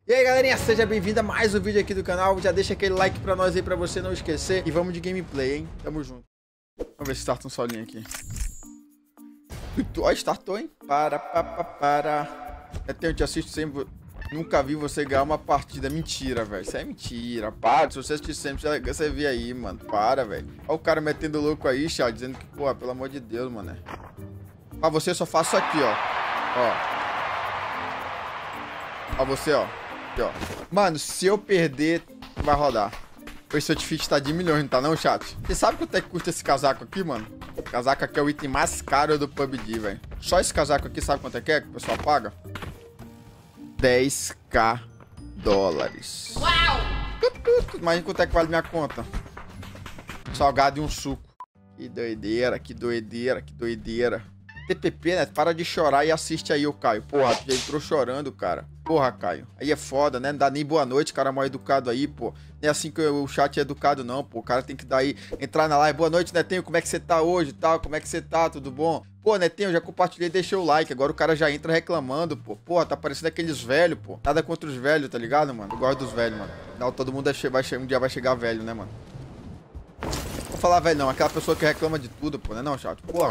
E aí galerinha, seja bem-vindo a mais um vídeo aqui do canal. Já deixa aquele like pra nós aí, pra você não esquecer. E vamos de gameplay, hein? Tamo junto. Vamos ver se starta um solinho aqui. Ó, startou, hein? Para. Eu te assisto sempre. Nunca vi você ganhar uma partida. Mentira, velho. Isso é mentira. Para. Se você assistir sempre, você vê aí, mano. Para, velho. Ó o cara metendo louco aí, chat. Dizendo que, pô, pelo amor de Deus, mano. Pra você eu só faço aqui, ó. Ó você, ó. Aqui, ó. Mano, se eu perder, vai rodar. Esse outfit tá de milhões, não tá não, chat? Você sabe quanto é que custa esse casaco aqui, mano? O casaco aqui é o item mais caro do PUBG, velho. Só esse casaco aqui, sabe quanto é que o pessoal paga? 10k dólares. Uau! Imagina quanto é que vale minha conta. Salgado e um suco. Que doideira, que doideira, que doideira. TPP, né? Para de chorar e assiste aí, ô Caio. Porra, tu já entrou chorando, cara. Porra, Caio. Aí é foda, né? Não dá nem boa noite, cara mal educado aí, pô. Não é assim que o chat é educado, não, pô. O cara tem que dar aí, entrar na live. Boa noite, Netinho. Como é que você tá hoje e tal? Como é que você tá? Tudo bom? Pô, Netinho, já compartilhei, deixei o like. Agora o cara já entra reclamando, pô. Porra, tá parecendo aqueles velhos, pô. Nada contra os velhos, tá ligado, mano? Eu gosto dos velhos, mano. Não, todo mundo um dia vai chegar velho, né, mano? Vou falar velho, não. Aquela pessoa que reclama de tudo, pô, né, não, chat? Porra.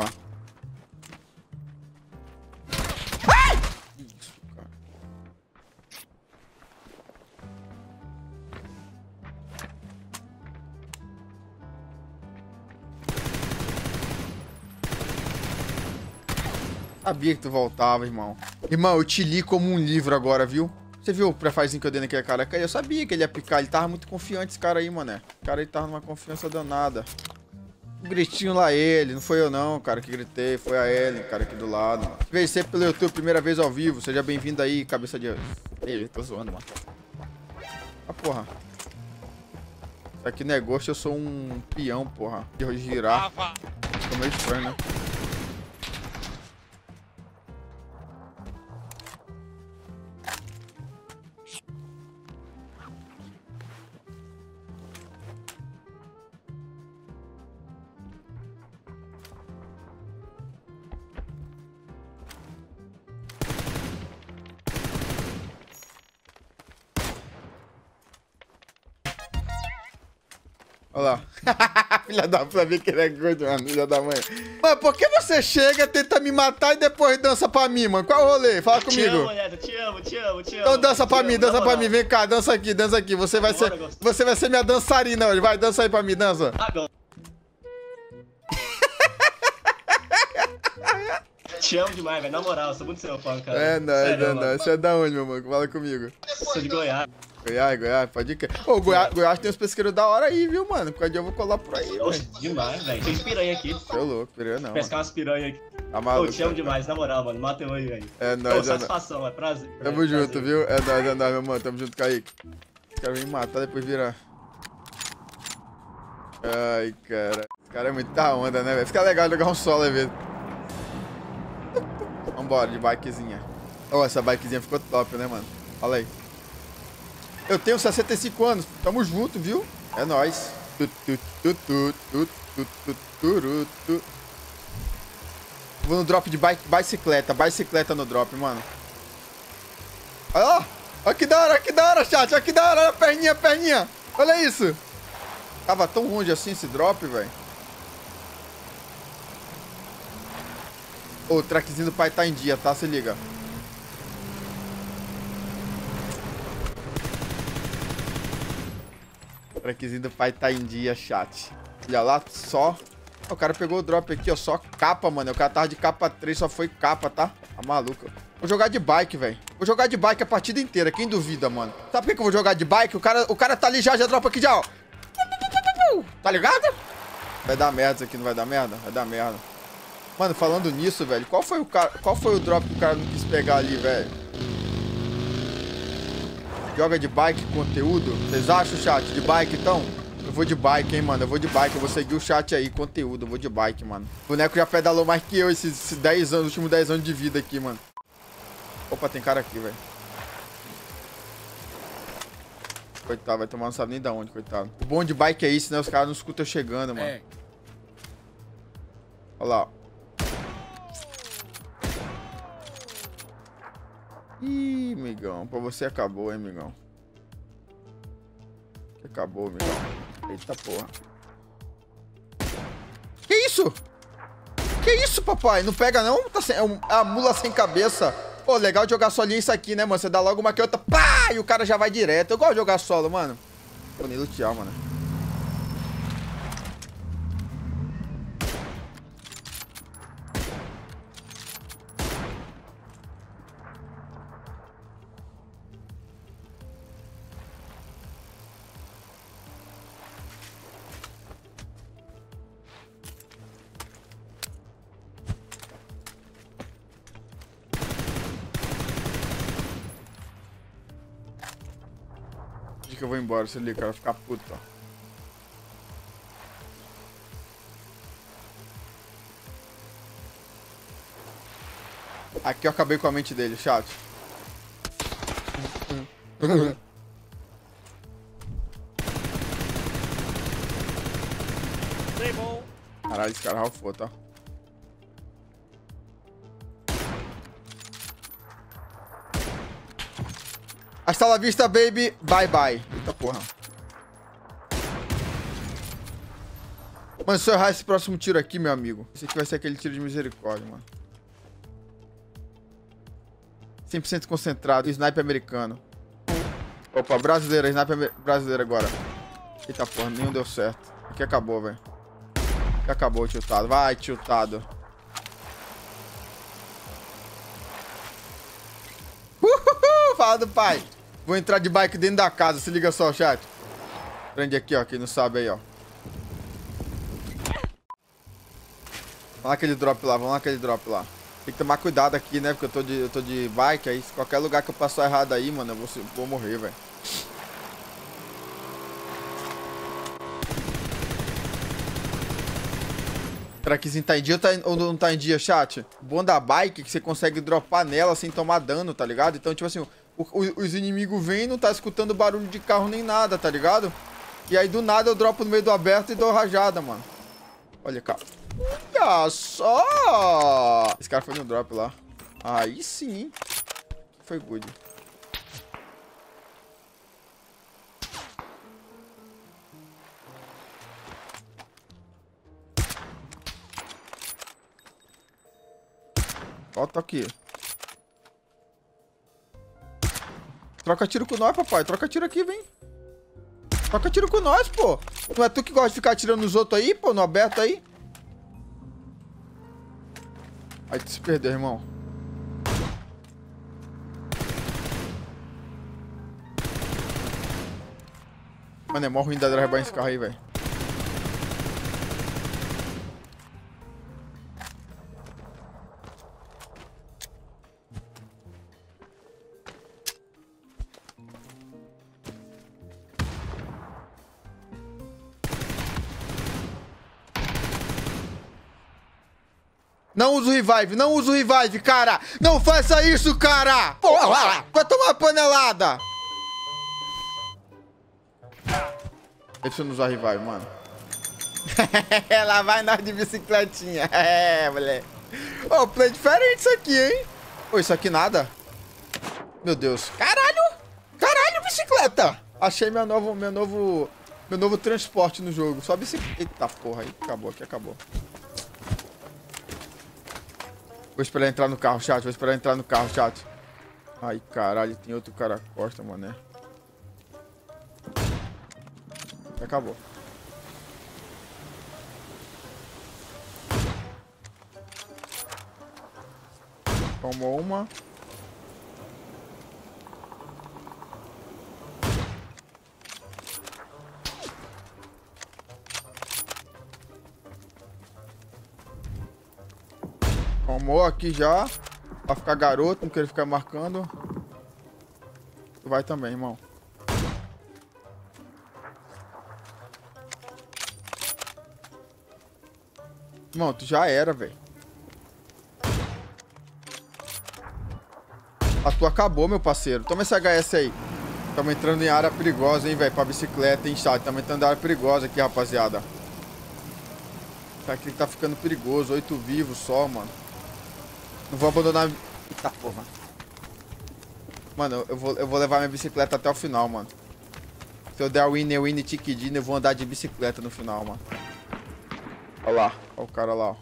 Sabia que tu voltava, irmão. Irmão, eu te li como um livro agora, viu? Você viu o prefazinho que eu dei naquele cara? Eu sabia que ele ia picar. Ele tava muito confiante, esse cara aí, mané. O cara aí tava numa confiança danada. Um gritinho lá ele. Não foi eu não, cara, que gritei. Foi a Ellen, cara, aqui do lado, mano. Veio sempre pelo YouTube, primeira vez ao vivo. Seja bem-vindo aí, cabeça de... Ei, tô zoando, mano. Ah, porra. Isso aqui não é gosto, eu sou um peão, porra. De girar. Ficou meio estranho, né? Olha lá. Filha da puta, vê que ele é gordo, mano. Filha da mãe. Mano, por que você chega, tenta me matar e depois dança pra mim, mano? Qual é o rolê? Fala comigo. Te amo, Neto. Te amo. Então dança pra mim, dança pra mim. Vem cá, dança aqui, dança aqui. Você vai ser minha dançarina hoje. Vai, dança aí pra mim, dança. Agora. Te amo demais, velho. Na moral, sou muito seu fã, cara. É nóis. Você é da onde, meu mano? Fala comigo. Sou de Goiás. Goiás, pode ir. Ô, Goiás tem uns pesqueiros da hora aí, viu, mano? Qualquer dia eu vou colar por aí, velho. Demais, velho. Tem piranha aqui. Seu louco, piranha não. Pescar umas piranha aqui. Tá maluco. Ô, te amo demais, na moral, mano. Mata eu aí, velho. É nóis, satisfação, é prazer. Tamo junto, viu? É nóis, meu mano. Tamo junto, Kaique. Os caras vêm me matar, depois virar. Ai, cara. Esse cara é muita onda, né, velho? Fica legal jogar um solo aí, velho. Vambora, de bikezinha. Ó, essa bikezinha ficou top, né, mano? Fala aí. Eu tenho 65 anos. Tamo junto, viu? É nóis. Vou no drop de bicicleta no drop, mano. Olha lá. Olha que da hora, chat. Olha que da hora. Olha a perninha. Olha isso. Tava tão longe assim esse drop, velho. Ô, o trackzinho do pai tá em dia, tá? Se liga. O trackzinho do pai tá em dia, chat. Olha lá, só... O cara pegou o drop aqui, ó. Só capa, mano. O cara tava de capa 3, só foi capa, tá? Tá maluco. Vou jogar de bike, velho. Vou jogar de bike a partida inteira. Quem duvida, mano? Sabe por que eu vou jogar de bike? O cara tá ali já dropa aqui já, ó. Tá ligado? Vai dar merda isso aqui, não vai dar merda? Vai dar merda. Mano, falando nisso, velho, qual foi o drop que o cara não quis pegar ali, velho? Joga de bike conteúdo? Vocês acham, chat? De bike, então? Eu vou de bike, hein, mano? Eu vou de bike, eu vou seguir o chat aí, conteúdo. Eu vou de bike, mano. O boneco já pedalou mais que eu esses 10 anos, últimos 10 anos de vida aqui, mano. Opa, tem cara aqui, velho. Coitado, vai tomar, não sabe nem da onde, coitado. O bom de bike é isso, né? Os caras não escutam eu chegando, mano. É. Olha lá. Ih, migão. Pra você acabou, hein, migão. Acabou, migão. Eita porra. Que isso? Que isso, papai? Não pega, não? Tá sem... É a mula sem cabeça. Pô, legal de jogar solinho isso aqui, né, mano? Você dá logo uma que outra, pá! E o cara já vai direto. Eu gosto de jogar solo, mano. Pô, nem lutear, mano. Que eu vou embora, se liga, o cara vai ficar puto, ó. Aqui eu acabei com a mente dele, chat. Caralho, esse cara ralfou, tá? Hasta la vista, baby. Bye, bye. Eita porra. Mano, se eu errar esse próximo tiro aqui, meu amigo. Esse aqui vai ser aquele tiro de misericórdia, mano. 100% concentrado. Sniper americano. Opa, brasileiro. Sniper brasileiro agora. Eita porra, nenhum deu certo. Aqui acabou, velho. Aqui acabou, tiltado. Vai, tiltado. Fala do pai. Vou entrar de bike dentro da casa. Se liga só, chat. Prende aqui, ó. Quem não sabe aí, ó. Vamos lá aquele drop lá. Vamos lá aquele drop lá. Tem que tomar cuidado aqui, né? Porque eu tô de bike. Aí, se qualquer lugar que eu passar errado aí, mano, eu vou morrer, velho. Será que sim tá em dia ou não tá em dia, chat? O bom da bike é que você consegue dropar nela sem tomar dano, tá ligado? Então, tipo assim, os inimigos vêm e não tá escutando barulho de carro nem nada, tá ligado? E aí, do nada, eu dropo no meio do aberto e dou rajada, mano. Olha, cara. Olha só! Esse cara foi no drop lá. Aí sim. Foi good. Volta aqui. Troca tiro com nós, papai. Troca tiro aqui, vem. Troca tiro com nós, pô. Não é tu que gosta de ficar atirando nos outros aí, pô? No aberto aí. Aí tu se perdeu, irmão. Mano, é mó ruim da drive esse carro aí, velho. Não usa o revive, não usa o revive, cara! Não faça isso, cara! Porra! Vai tomar uma panelada! Deixa eu não usar revive, mano. Lá vai nós de bicicletinha. É, moleque. Ô, play diferente isso aqui, hein? Ô, isso aqui nada. Meu Deus. Caralho! Caralho, bicicleta! Achei meu novo transporte no jogo. Só bicicleta. Eita porra, aí acabou, aqui acabou. Vou esperar entrar no carro, chat. Vou esperar entrar no carro, chat. Ai, caralho. Tem outro cara costa, mané. Acabou. Tomou uma. Tomou aqui já. Pra ficar garoto, não querer ficar marcando. Tu vai também, irmão. Irmão, tu já era, velho. A tua acabou, meu parceiro. Toma esse HS aí. Tamo entrando em área perigosa, hein, velho. Pra bicicleta, hein, chat. Tamo entrando em área perigosa aqui, rapaziada. Isso aqui tá ficando perigoso. 8 vivos só, mano. Não vou abandonar... Eita, porra. Mano, eu vou levar minha bicicleta até o final, mano. Se eu der win, tiquidinho, eu vou andar de bicicleta no final, mano. Olha lá. Olha o cara lá, ó.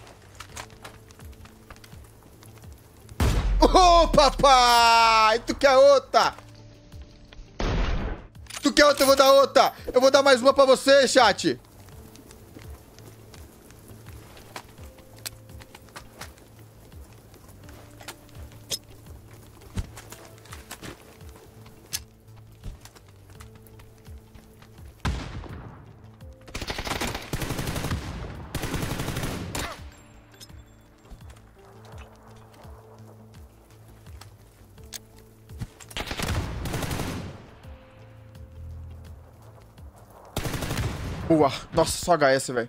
Ô, papai! Tu quer outra? Tu quer outra? Eu vou dar outra. Eu vou dar mais uma pra você, chat. Boa. Nossa, só HS, velho.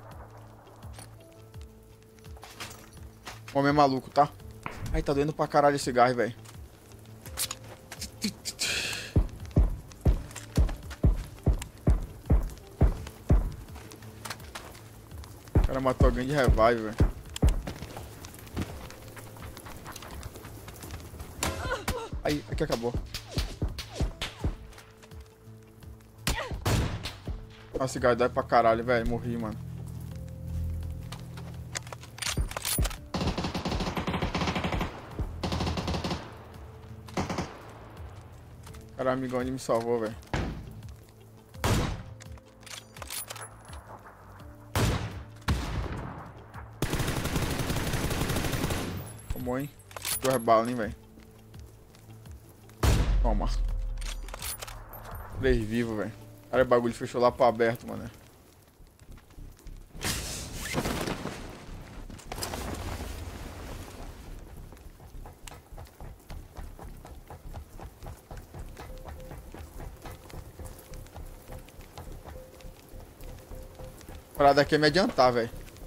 Homem é maluco, tá? Ai, tá doendo pra caralho esse gás, velho. O cara matou alguém de revive, velho. Aí, aqui acabou. Nossa, esse gás dói pra caralho, velho. Morri, mano. Cara, amigão, ele me salvou, velho. Tomou, hein? 2 balas, hein, velho. Toma. 3 vivos, velho. Cara, o bagulho fechou lá pro aberto, mano. A parada aqui é me adiantar, velho.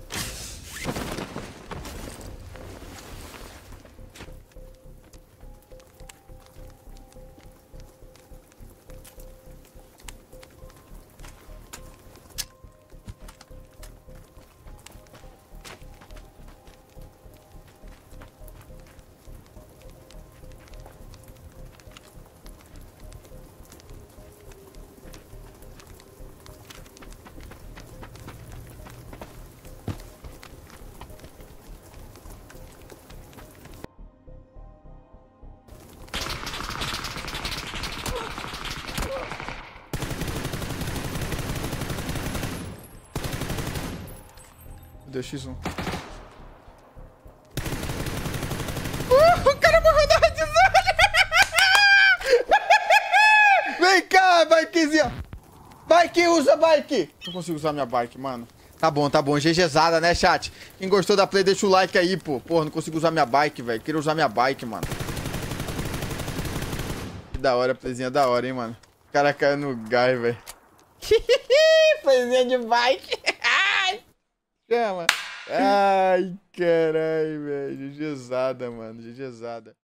Deu X1. O cara morreu na redzone! Vem cá, bikezinha! Bike, usa bike! Não consigo usar minha bike, mano. Tá bom. GGzada, né, chat? Quem gostou da play, deixa o like aí, pô. Porra, não consigo usar minha bike, velho. Queria usar minha bike, mano. Que da hora, playzinha da hora, hein, mano. O cara caiu no gás, velho. Playzinha de bike. Chama. Ai, caralho, velho. GGzada, mano. GGzada.